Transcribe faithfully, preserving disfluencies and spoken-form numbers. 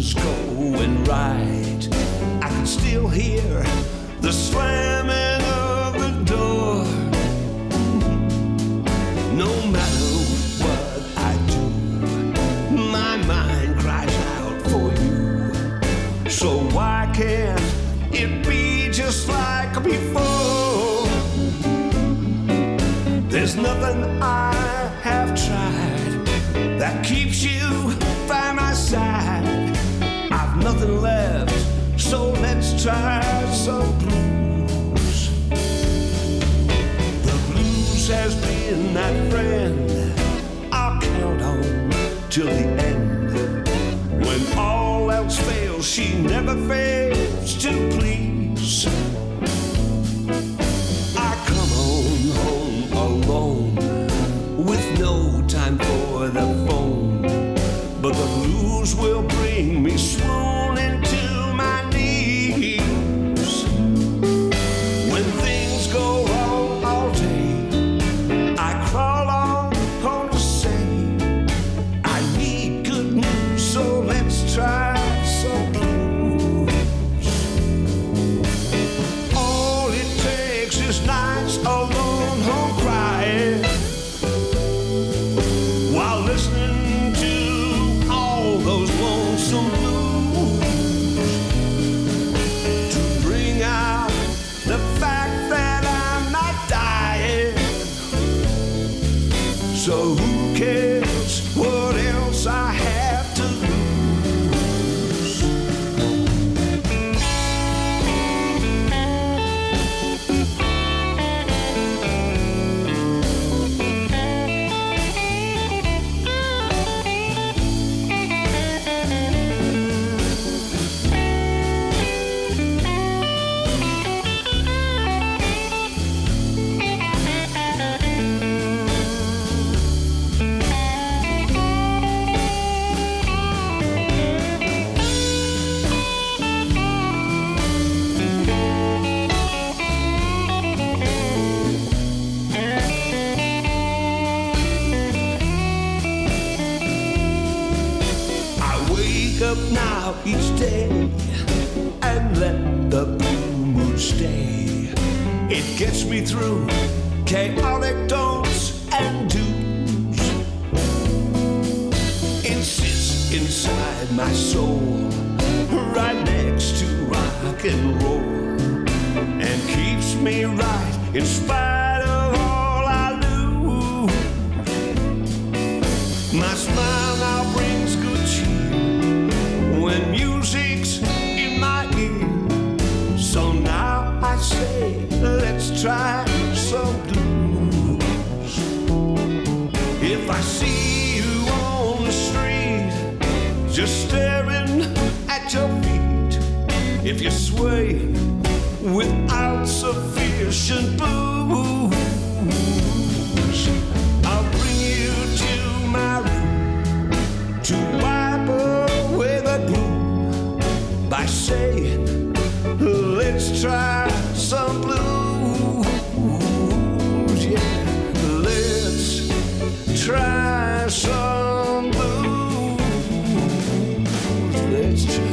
was going right. I can still hear the slamming of the door. No matter what I do, my mind cries out for you. So why can't it be just like before? There's nothing I have tried that keeps you by my side. I've nothing left, so let's try some blues. The blues has been that friend I'll count on till the end. When all else fails, she never fails to please. I come on home alone with no time for the phone, but the blues will bring me swooning to my knees. When things go wrong all day, I crawl on home to say I need good news, so let's try some blues. All it takes is nights alone home crying while listening to all those lonesome blues, to bring out the fact that I'm not dying. So who cares what else I have to lose? Up now each day and let the blue mood stay. It gets me through chaotic don'ts and do's. It sits inside my soul, right next to rock and roll, and keeps me right in spite of all I lose. My smile now brings good cheer when music's in my ear. So now I say, let's try some blues. If I see you on the street, just staring at your feet, if you sway without sufficient booze, I'll bring you to my room to wipe away the gloom by saying, let's try some blues. Yeah, let's try some blues. Let's try